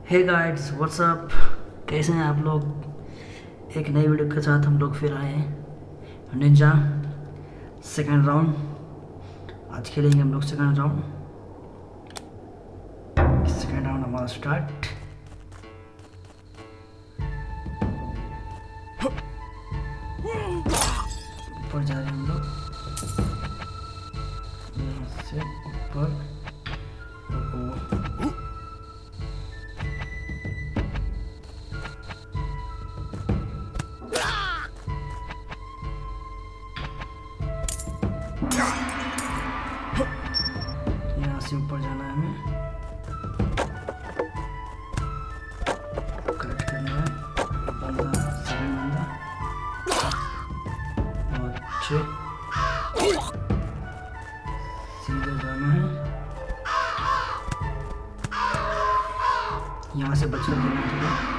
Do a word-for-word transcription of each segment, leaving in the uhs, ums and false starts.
हे guides WhatsApp, कैसे हैं आप लोग। एक नई वीडियो के साथ हम लोग फिर आए हैं। निंजा सेकंड राउंड आज खेलेंगे हम लोग। सेकंड राउंड सेकंड राउंड हमारा स्टार्ट। ऊपर जा रहे हैं हम लोग, यहाँ से ऊपर। यहाँ से ऊपर जाना है हमें, कलेक्ट करना है बंदा, सेकंड बंदा और छः। सीधे जाना है, यहाँ से बच कर देना है।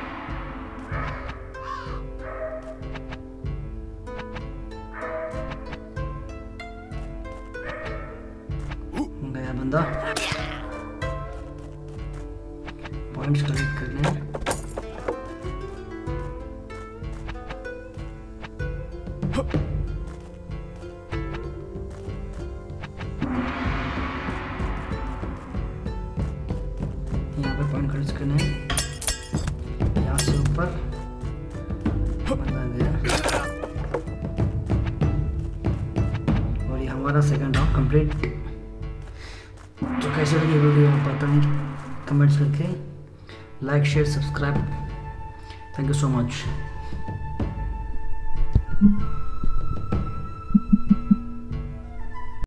गया बंदा, पॉइंट्स कलेक्ट कर लें। यहाँ पे पॉइंट खर्च करने हैं। यहाँ से ऊपर बंदा गया और ये हमारा सेकंड राउंड कंप्लीट। तो कैसे लगी वीडियो पता नहीं, कमेंट्स करके like share subscribe. Thank you so much.